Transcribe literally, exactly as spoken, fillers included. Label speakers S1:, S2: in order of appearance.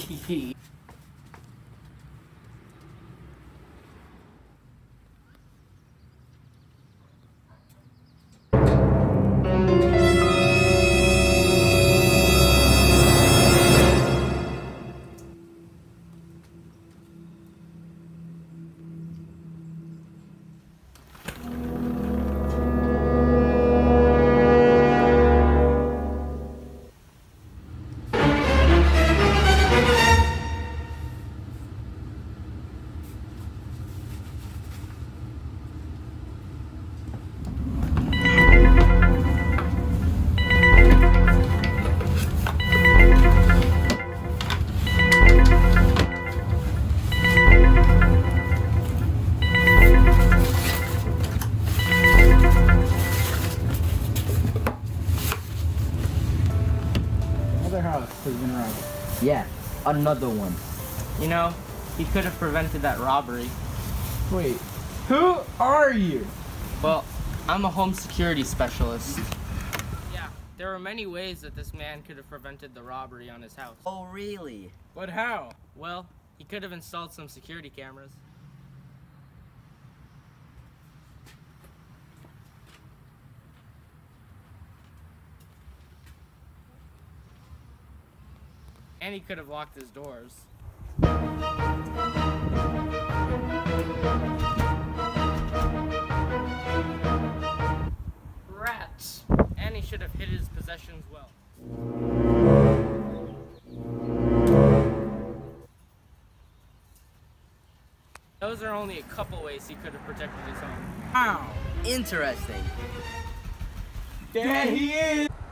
S1: Yeah, another one.
S2: You know, he could have prevented that robbery.
S3: Wait, who are you?
S2: Well, I'm a home security specialist. Yeah, there are many ways that this man could have prevented the robbery on his house.
S1: Oh, really?
S3: But how?
S2: Well, he could have installed some security cameras. And he could have locked his doors. Rats! And he should have hid his possessions well. Those are only a couple ways he could have protected his home.
S3: Wow!
S1: Interesting.
S3: There he is!